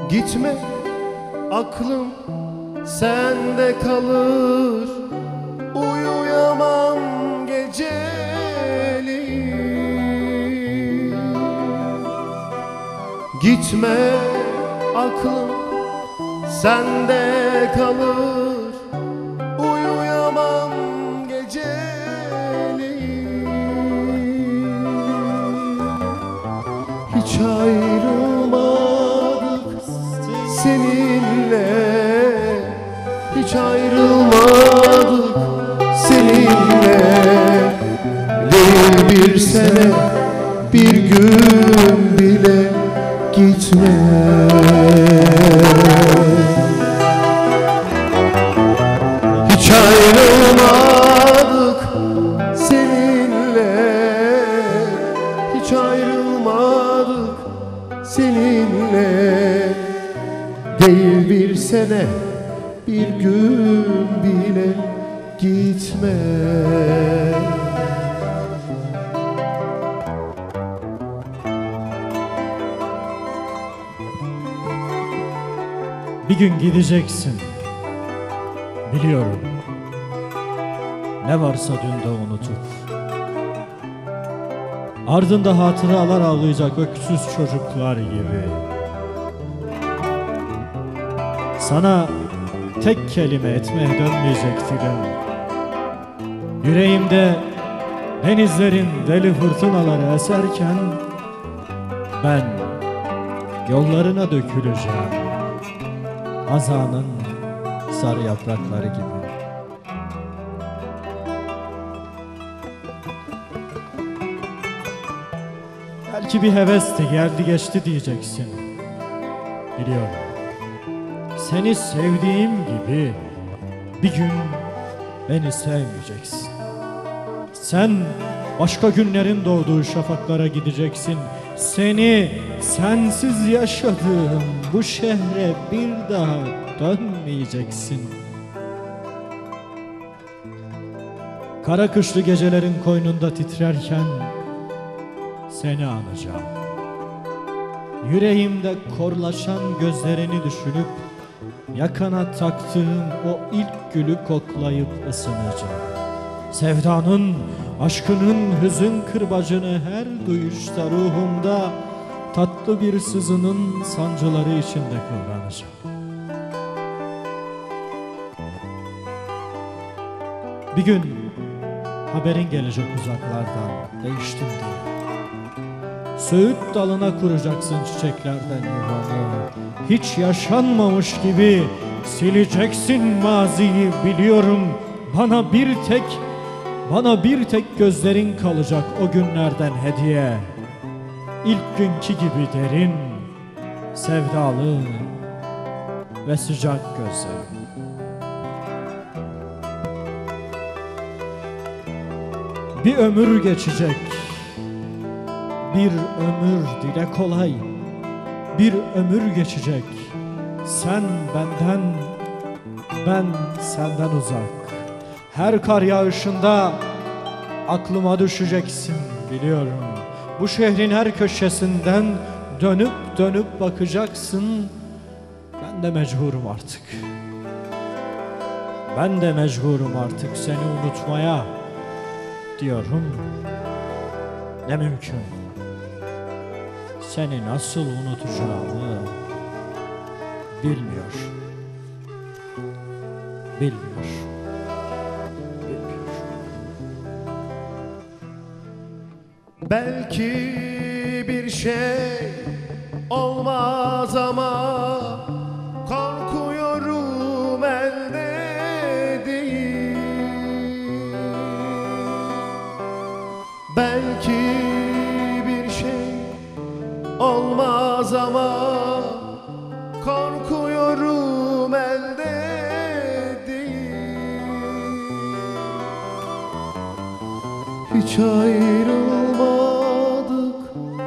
Gitme, aklım sende kalır. Uyuyamam geceliğin. Gitme, aklım sende kalır. Uyuyamam geceliğin. Hiç ayrılmadık seninle, hiç ayrılmadık seninle. Değil bir sene, bir gün bile gitme. Hiç ayrılmadık seninle, hiç ayrılmadık seninle. Değil bir sene, bir gün bile gitme. Bir gün gideceksin, biliyorum. Ne varsa dün de unutup ardında hatıralar ağlayacak öksüz çocuklar gibi. Sana tek kelime etmeye dönmeyecek dilim. Yüreğimde denizlerin deli fırtınaları eserken ben yollarına döküleceğim, Hazanın sarı yaprakları gibi. Belki bir hevesti, geldi geçti diyeceksin. Biliyorum. Seni sevdiğim gibi bir gün beni sevmeyeceksin. Sen başka günlerin doğduğu şafaklara gideceksin. Seni sensiz yaşadığım bu şehre bir daha dönmeyeceksin. Kara kışlı gecelerin koynunda titrerken seni anacağım. Yüreğimde korlaşan gözlerini düşünüp yakana taktığım o ilk gülü koklayıp ısınacağım. Sevdanın, aşkının hüzün kırbacını her duyuşta ruhumda tatlı bir sızının sancıları içinde kıvranacağım. Bir gün haberin gelecek uzaklardan, değiştim diye. Söğüt dalına kuracaksın çiçeklerden yuvanı. Hiç yaşanmamış gibi sileceksin maziyi, biliyorum. Bana bir tek gözlerin kalacak o günlerden hediye. İlk günkü gibi derin, sevdalı ve sıcak gözlerin. Bir ömür geçecek, bir ömür dile kolay, bir ömür geçecek. Sen benden, ben senden uzak. Her kar yağışında aklıma düşeceksin, biliyorum. Bu şehrin her köşesinden dönüp dönüp bakacaksın. Ben de mecburum artık. Ben de mecburum artık seni unutmaya, diyorum. Ne mümkün. Seni nasıl unutacağımı bilmiyor. Belki bir şey olmaz ama korkuyorum elde değil. Belki bir şey olmaz ama korkuyorum elde değil. Hiç ayrılmadık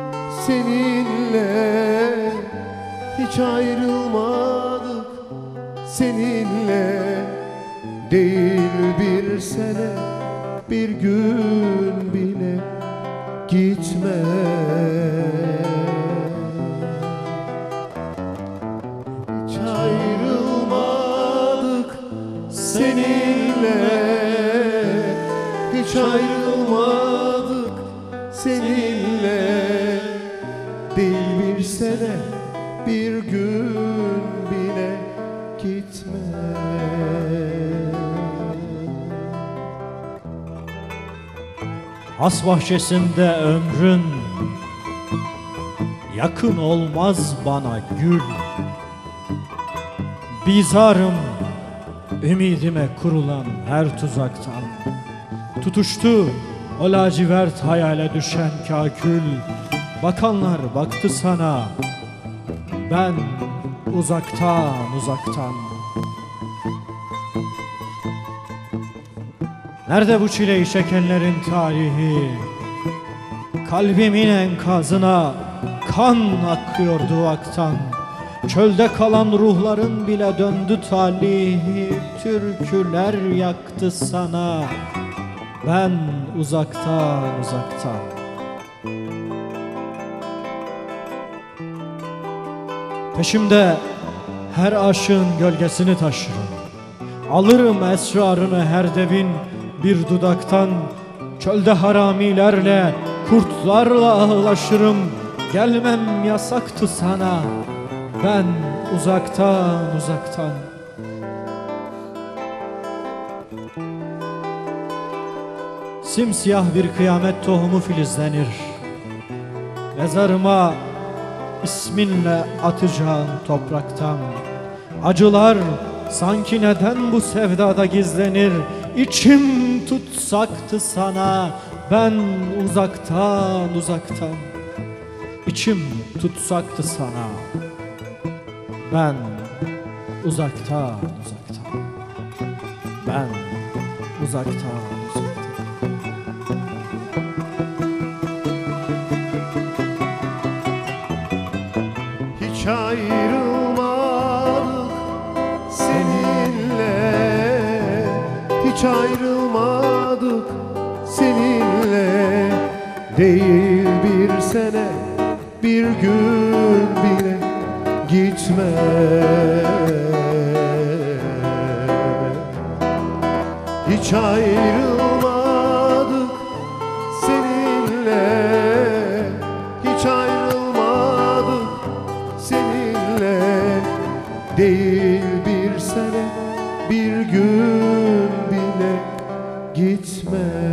seninle, hiç ayrılmadık seninle. Değil bir sene, bir gün bile gitme. hiç ayrılmadık seninle. Değil bir sene, bir gün bile gitme. Has bahçesinde ömrün, yakın olmaz bana gül. Bizarım ümidime kurulan her tuzaktan. Tutuştu o lacivert hayale düşen kakül. Bakanlar baktı sana, ben uzaktan uzaktan. Nerede bu çileyi çekenlerin tarihi? Kalbimin enkazına kan akıyor duvaktan. Çölde kalan ruhların bile döndü talihi. Türküler yaktı sana, ben uzaktan uzaktan. Peşimde her aşığın gölgesini taşırım. Alırım esrarını her devin bir dudaktan. Çölde haramilerle, kurtlarla ağlaşırım. Gelmem yasaktı sana, ben uzaktan uzaktan. Simsiyah bir kıyamet tohumu filizlenir. Mezarıma isminle atacağım topraktan. Acılar sanki neden bu sevdada gizlenir? İçim tutsaktı sana, ben uzaktan uzaktan. İçim tutsaktı sana, ben uzaktan uzaktan. Ben uzaktan uzaktan. Hiç ayrılmadık seninle, hiç ayrılmadık seninle. Değil bir sene, bir gün bile gitme. Hiç ayrılmadık seninle, hiç ayrılmadık seninle. Değil bir sene, bir gün bile gitme.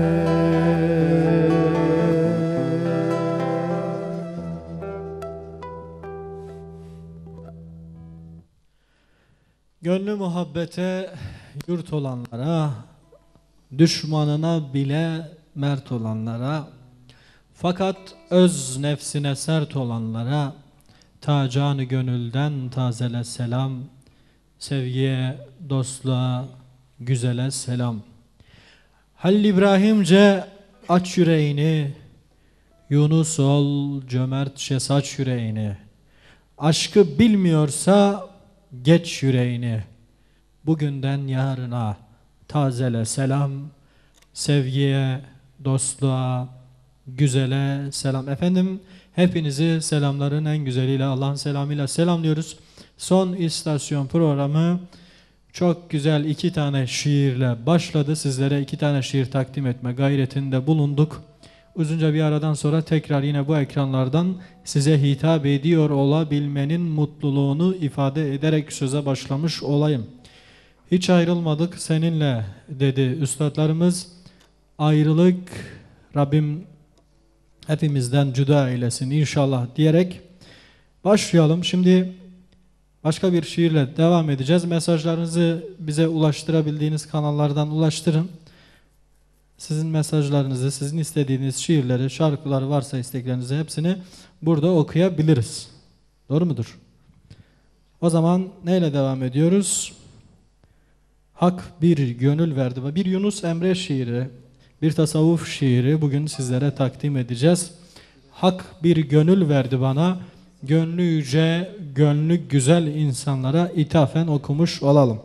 Gönlü muhabbete yurt olanlara, düşmanına bile mert olanlara, fakat öz nefsine sert olanlara, ta canı gönülden tazele selam, sevgiye, dostluğa, güzele selam. Halil İbrahimce aç yüreğini, Yunus ol cömertçe saç yüreğini. Aşkı bilmiyorsa geç yüreğini. Bugünden yarına tazele selam, sevgiye, dostluğa, güzele selam. Efendim hepinizi selamların en güzeliyle, Allah'ın selamıyla selamlıyoruz. Son istasyon programı çok güzel 2 tane şiirle başladı. Sizlere 2 tane şiir takdim etme gayretinde bulunduk. Uzunca bir aradan sonra tekrar yine bu ekranlardan size hitap ediyor olabilmenin mutluluğunu ifade ederek söze başlamış olayım. Hiç ayrılmadık seninle dedi üstadlarımız. Ayrılık Rabbim hepimizden cüda eylesin inşallah diyerek başlayalım. Şimdi başka bir şiirle devam edeceğiz. Mesajlarınızı bize ulaştırabildiğiniz kanallardan ulaştırın. Sizin mesajlarınızı, sizin istediğiniz şiirleri, şarkıları varsa isteklerinizi hepsini burada okuyabiliriz. Doğru mudur? O zaman neyle devam ediyoruz? Hak bir gönül verdi. Bir Yunus Emre şiiri, bir tasavvuf şiiri bugün sizlere takdim edeceğiz. Hak bir gönül verdi bana, gönlü yüce, gönlü güzel insanlara ithafen okumuş olalım.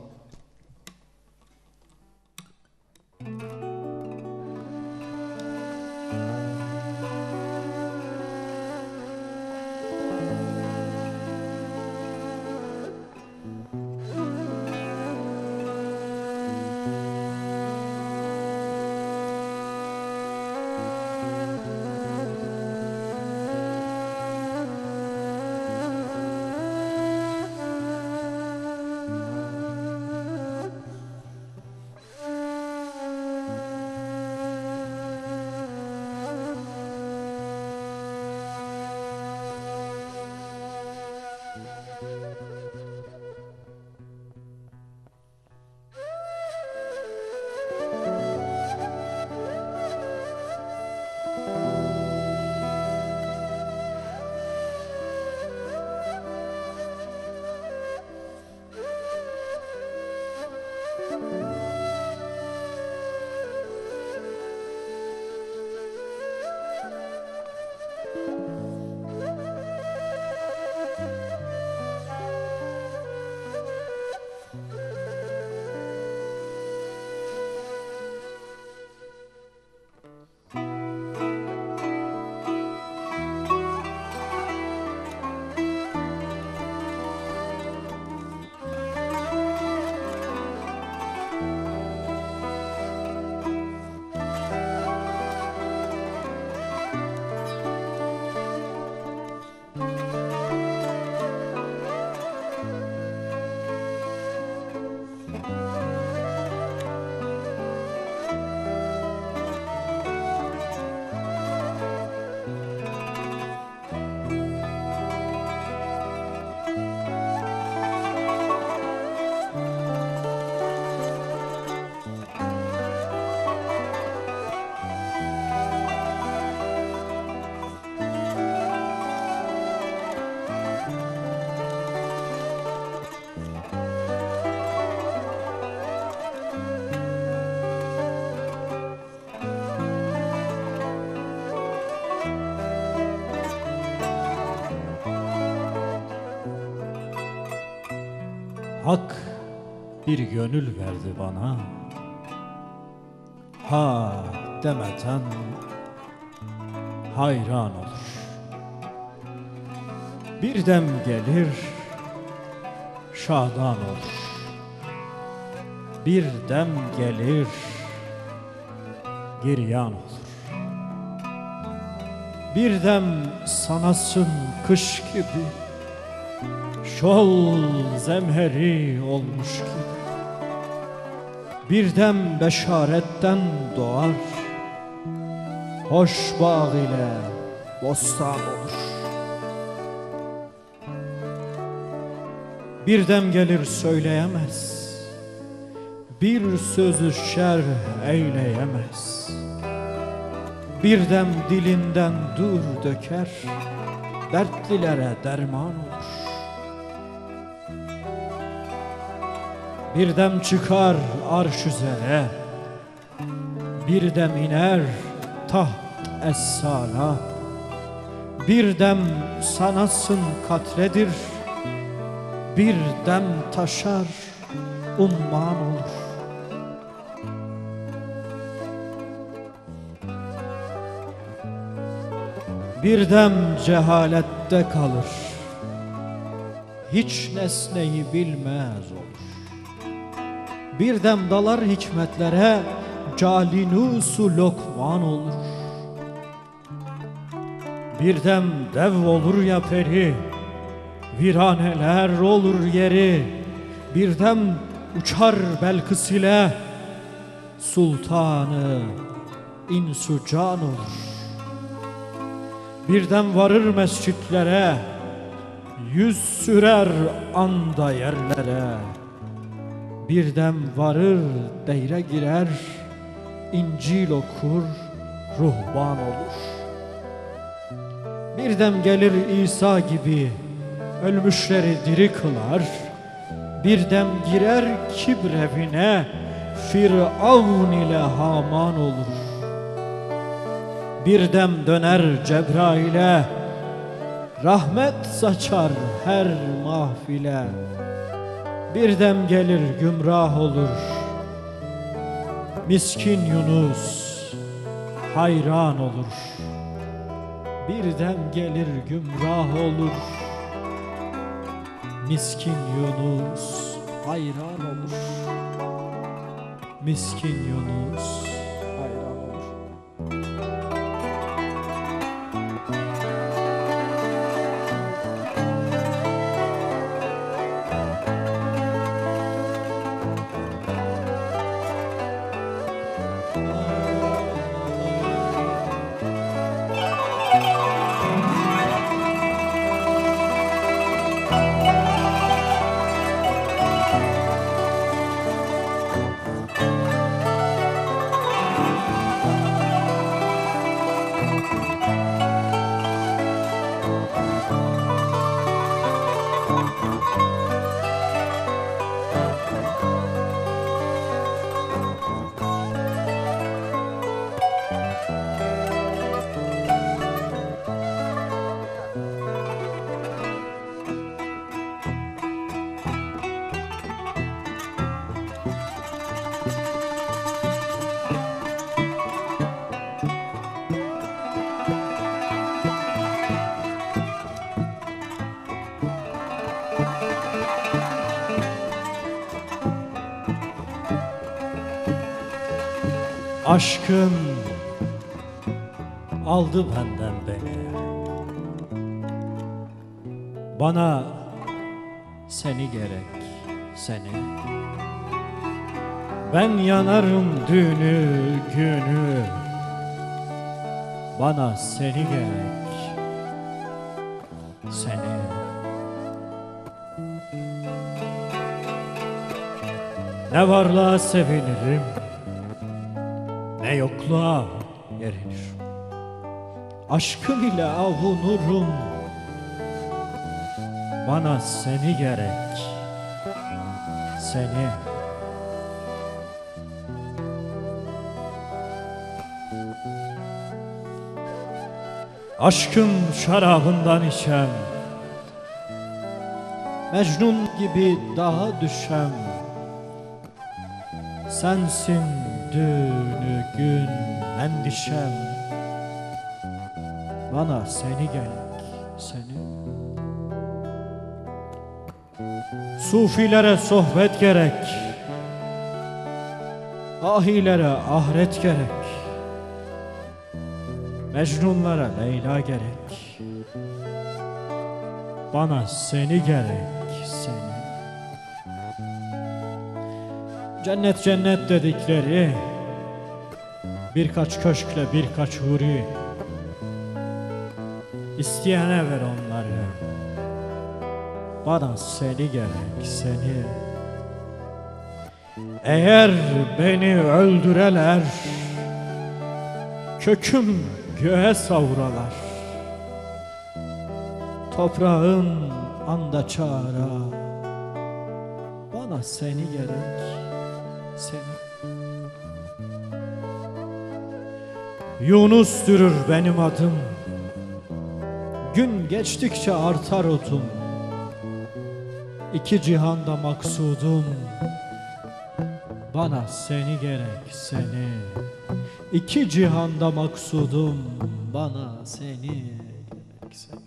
Hak bir gönül verdi bana, ha demeden hayran olur. Bir dem gelir şadan olur. Bir dem gelir giryan olur. Bir dem sanasın kış gibi, şol zemheri olmuş gibi. Bir dem beşaretten doğar, hoş bağ ile bostan olur. Bir dem gelir söyleyemez, bir sözü şerh eyleyemez. Bir dem dilinden dur döker, dertlilere derman olur. Bir dem çıkar arş üzere, bir dem iner taht es-sala. Bir dem sanasın katredir, bir dem taşar umman olur. Bir dem cehalette kalır, hiç nesneyi bilmez olur. Bir dem dalar hikmetlere, calinusu lokman olur. Bir dem dev olur ya peri, viraneler olur yeri. Bir dem uçar Belkıs ile, sultanı insu can olur. Bir dem varır mescitlere, yüz sürer anda yerlere. Bir dem varır deyre girer, İncil okur ruhban olur. Bir dem gelir İsa gibi, ölmüşleri diri kılar. Bir dem girer kibr evine, Firavun ile Haman olur. Bir dem döner Cebrail'e, rahmet saçar her mahfile. Bir dem gelir gümrah olur, miskin Yunus hayran olur. Bir dem gelir gümrah olur, miskin Yunus hayran olur. Miskin Yunus hayran olur. Aşkın aldı benden beni, bana seni gerek, seni. Ben yanarım dünü günü, bana seni gerek, seni. Ne varlığa sevinirim, ne yokluğa yerilir. Aşkım ile avunurum, bana seni gerek, seni. Aşkın şarabından içem, Mecnun gibi dağa düşem, sensin dünü gün endişem. Bana seni gerek, seni. Sufilere sohbet gerek, ahilere ahiret gerek, Mecnunlara Leyla gerek. Bana seni gerek, seni. Cennet cennet dedikleri birkaç köşkle birkaç huri, İsteyene ver onları. Bana seni gerek, seni. Eğer beni öldüreler, köküm göğe savralar. Toprağın anda çağıra, bana seni gerek, seni. Yunus dürür benim adım, gün geçtikçe artar otum. İki cihanda maksudum, bana seni gerek, seni. İki cihanda maksudum, bana seni gerek, seni.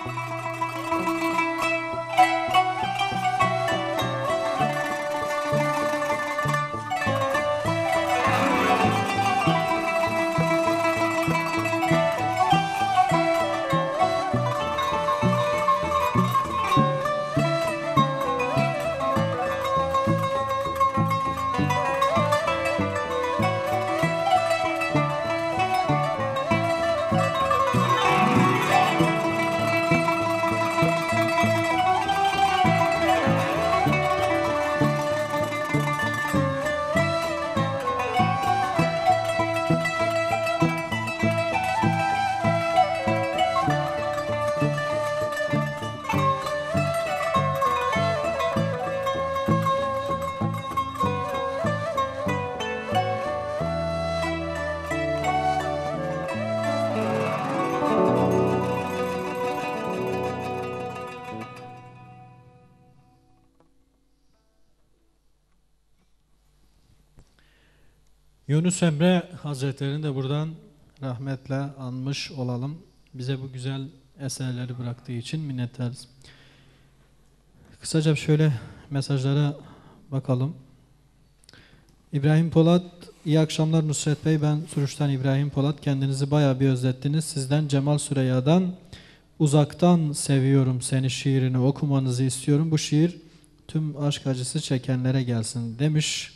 Yunus Emre Hazretleri'ni de buradan rahmetle anmış olalım. Bize bu güzel eserleri bıraktığı için minnettarız. Kısaca şöyle mesajlara bakalım. İbrahim Polat, iyi akşamlar Nusret Bey. Ben Suruç'tan İbrahim Polat. Kendinizi bayağı bir özlettiniz. Sizden Cemal Süreyya'dan Uzaktan Seviyorum Seni şiirini okumanızı istiyorum. Bu şiir tüm aşk acısı çekenlere gelsin demiş.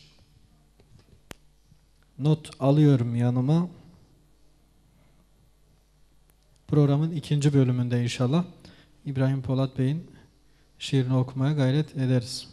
Not alıyorum yanıma. Programın 2. bölümünde inşallah İbrahim Polat Bey'in şiirini okumaya gayret ederiz.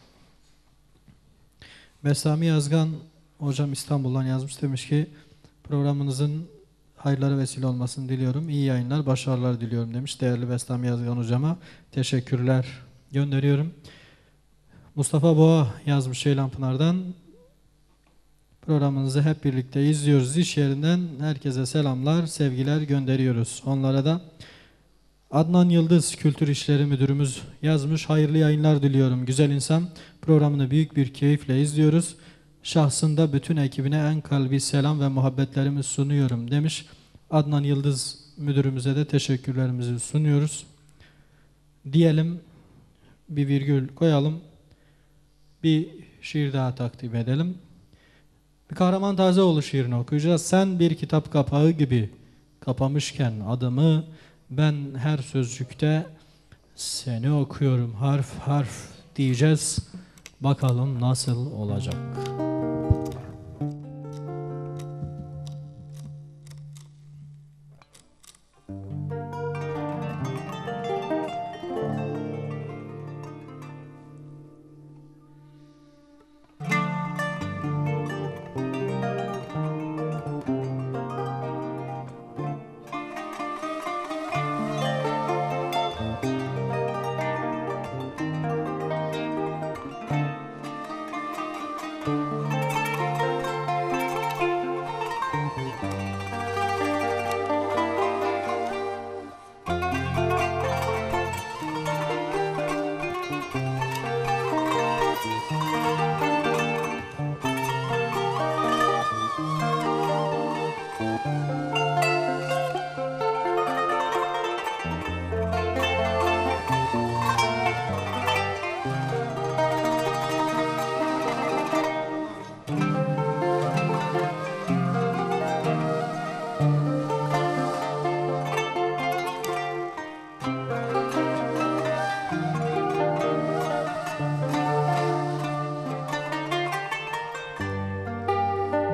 Mesami Yazgan hocam İstanbul'dan yazmış, demiş ki programınızın hayırlara vesile olmasını diliyorum. İyi yayınlar, başarılar diliyorum demiş. Değerli Mesami Yazgan hocama teşekkürler gönderiyorum. Mustafa Boğa yazmış Ceylanpınar'dan. Programınızı hep birlikte izliyoruz. İş yerinden herkese selamlar, sevgiler gönderiyoruz. Onlara da Adnan Yıldız Kültür İşleri Müdürümüz yazmış. Hayırlı yayınlar diliyorum. Güzel insan, programını büyük bir keyifle izliyoruz. Şahsında bütün ekibine en kalbi selam ve muhabbetlerimi sunuyorum demiş. Adnan Yıldız Müdürümüze de teşekkürlerimizi sunuyoruz. Diyelim, bir virgül koyalım. Bir şiir daha takdim edelim. Bir Kahraman Tazeoğlu şiirini okuyacağız. Sen bir kitap kapağı gibi kapamışken adımı, ben her sözcükte seni okuyorum harf harf diyeceğiz. Bakalım nasıl olacak.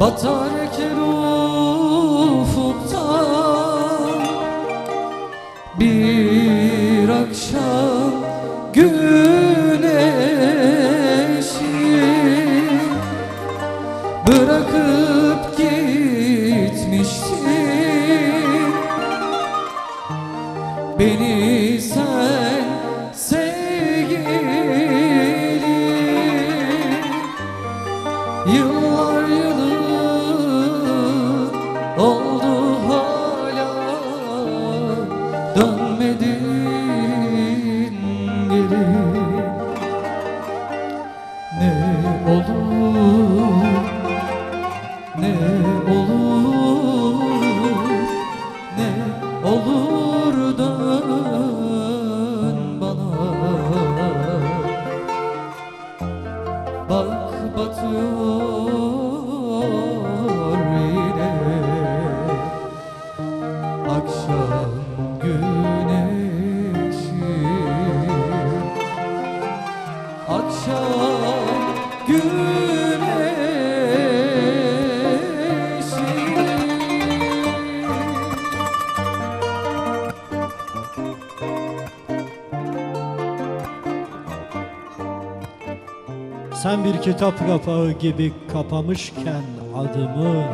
batarken ufukta bir akşam güneşi bırakıp gitmiştin beni sen sevgili. Yıllar yılı oldu hala dönmedin geri. Ne olur, ne olur, ne olur dön bana. Bak batıyor yine akşam güneşi, akşam güneşi. Sen bir kitap kapağı gibi kapamışken adımı,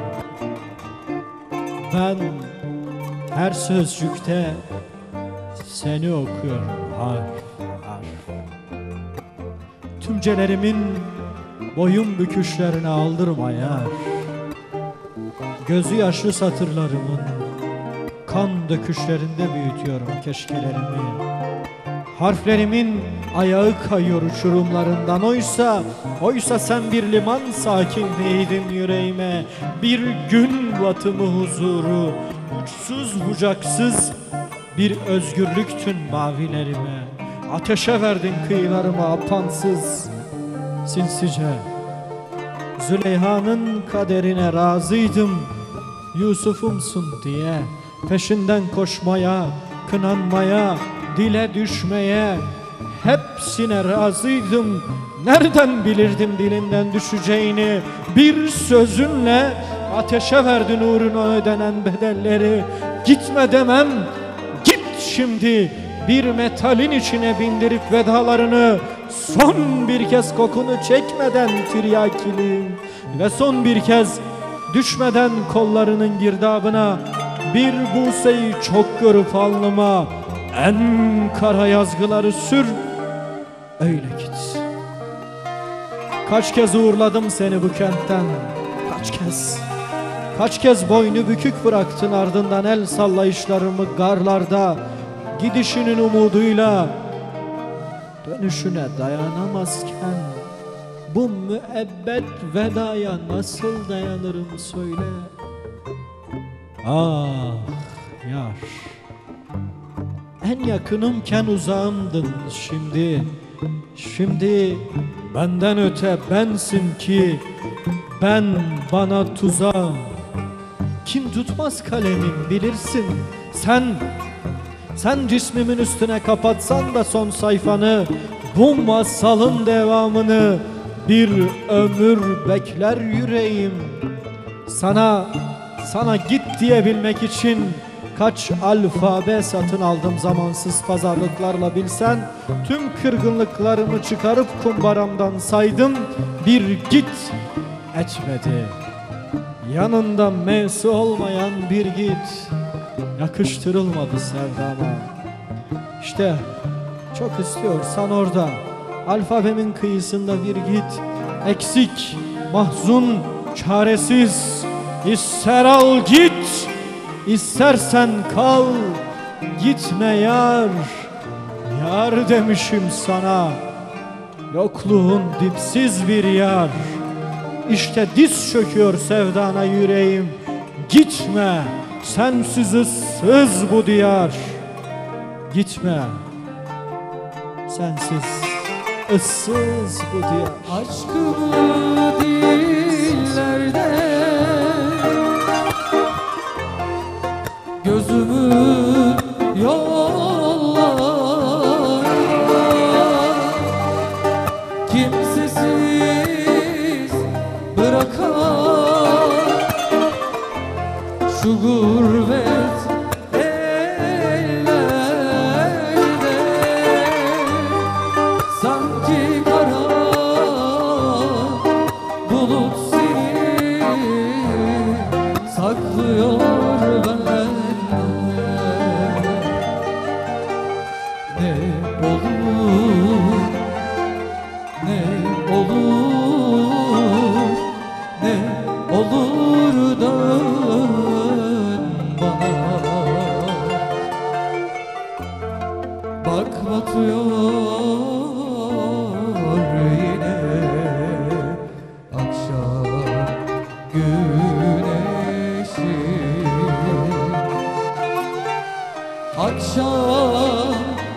ben her sözcükte seni okuyorum harf harf. Tümcelerimin boyun büküşlerine aldırma yar. Gözü yaşlı satırlarımın kan döküşlerinde büyütüyorum keşkelerimi. Harflerimin ayağı kayıyor uçurumlarından. Oysa sen bir liman sakinliğiydin yüreğime. Bir gün batımı huzuru, uçsuz bucaksız bir özgürlüktün mavilerime. Ateşe verdin kıyılarıma apansız, sinsice. Züleyha'nın kaderine razıydım, Yusuf'umsun diye. Peşinden koşmaya, kınanmaya, dile düşmeye hepsine razıydım. Nereden bilirdim dilinden düşeceğini? Bir sözünle ateşe verdin uğruna ödenen bedelleri. Gitme demem, git şimdi. Bir metalin içine bindirip vedalarını, son bir kez kokunu çekmeden tiryakiliğim ve son bir kez düşmeden kollarının girdabına, bir buseyi çok görüp alnıma en kara yazgıları sür, öyle git. Kaç kez uğurladım seni bu kentten, kaç kez boynu bükük bıraktın, ardından el sallayışlarımı garlarda, gidişinin umuduyla dönüşüne dayanamazken bu müebbet vedaya nasıl dayanırım söyle. Ah yar, en yakınımken uzağımdın şimdi benden öte bensin ki ben bana tuzağım. Kim tutmaz kalemim bilirsin, sen cismimin üstüne kapatsan da son sayfanı, bu masalın devamını bir ömür bekler yüreğim. Sana git diyebilmek için kaç alfabe satın aldım zamansız pazarlıklarla bilsen. Tüm kırgınlıklarımı çıkarıp kumbaramdan saydım, bir git etmedi. Yanında mevsi olmayan bir git yakıştırılmadı sevdama. İşte çok istiyorsan orada alfabemin kıyısında bir git, eksik, mahzun, çaresiz. İster al git, istersen kal, gitme yar. Yar demişim sana, yokluğun dipsiz bir yar. İşte diz çöküyor sevdana yüreğim, gitme, sensiz ıssız bu diyar. Gitme, sensiz ıssız bu diyar. Aşkımı dillerde, gözümü yollara, kimsesiz bırakan şu gurbet ellerde sanki kara bulut seni saklıyor benden. Ne olur, ne olur, ne olur dön bana. Bak batıyor yine akşam güneşi. Akşam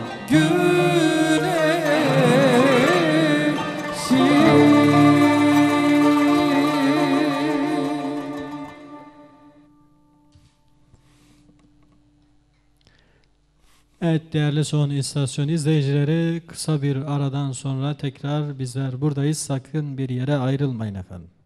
Evet değerli Son İstasyon izleyicileri, kısa bir aradan sonra tekrar bizler buradayız. Sakın bir yere ayrılmayın efendim.